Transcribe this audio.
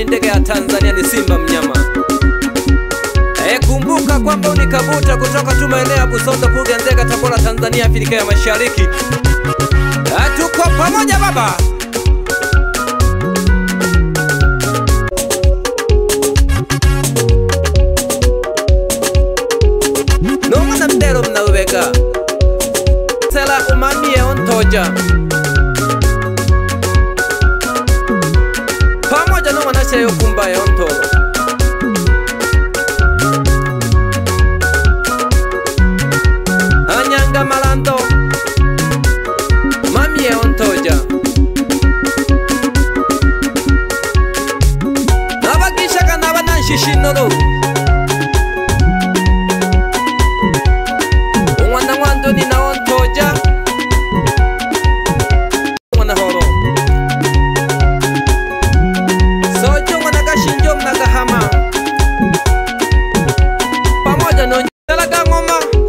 ndege ya Tanzania ni Simba mnyama. Kumbuka kwamba unikabuta kutoka tu maeneo ya Busondo, Puge, Nzega, Tabora, Tanzania, Afrika ya Mashariki. Tuko pamoja baba. Nongana mdero mnaubeka Sela umamie ontoja pamoja nongana chayo kumba ya ontolo Anyanga malando mamie ontoja Nabakishaka nabananshishinoru ni na ontoja mwana horo sojo mwana kashinjo mnagahama pamoja no nyalaga ngoma